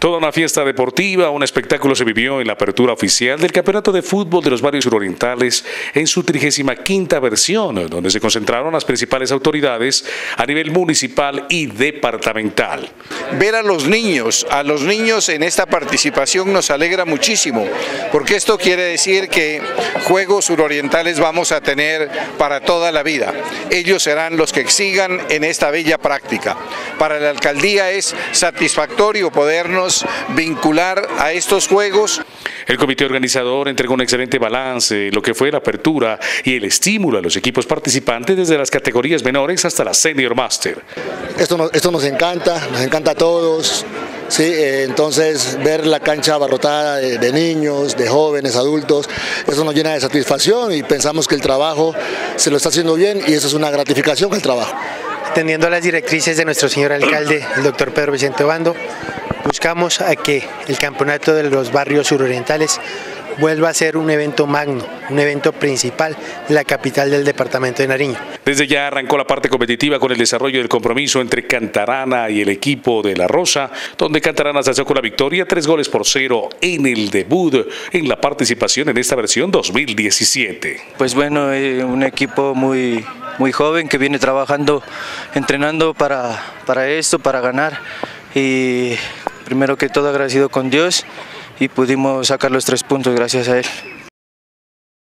Toda una fiesta deportiva, un espectáculo se vivió en la apertura oficial del Campeonato de Fútbol de los Barrios Surorientales en su 35ª versión, donde se concentraron las principales autoridades a nivel municipal y departamental. Ver a los niños en esta participación nos alegra muchísimo, porque esto quiere decir que Juegos Surorientales vamos a tener para toda la vida. Ellos serán los que sigan en esta bella práctica. Para la alcaldía es satisfactorio podernos vincular a estos juegos. El comité organizador entregó un excelente balance, lo que fue la apertura y el estímulo a los equipos participantes desde las categorías menores hasta la Senior Master. Esto nos encanta a todos. Sí, entonces ver la cancha abarrotada de niños, de jóvenes, adultos, eso nos llena de satisfacción y pensamos que el trabajo se lo está haciendo bien y eso es una gratificación al trabajo. Atendiendo a las directrices de nuestro señor alcalde, el doctor Pedro Vicente Obando, buscamos a que el campeonato de los barrios surorientales vuelva a ser un evento magno, un evento principal de la capital del departamento de Nariño. Desde ya arrancó la parte competitiva con el desarrollo del compromiso entre Cantarana y el equipo de La Rosa, donde Cantarana se alzó con la victoria 3-0 en el debut en la participación en esta versión 2017. Pues bueno, un equipo muy joven que viene trabajando, entrenando para esto, para ganar, y primero que todo agradecido con Dios y pudimos sacar los 3 puntos gracias a él.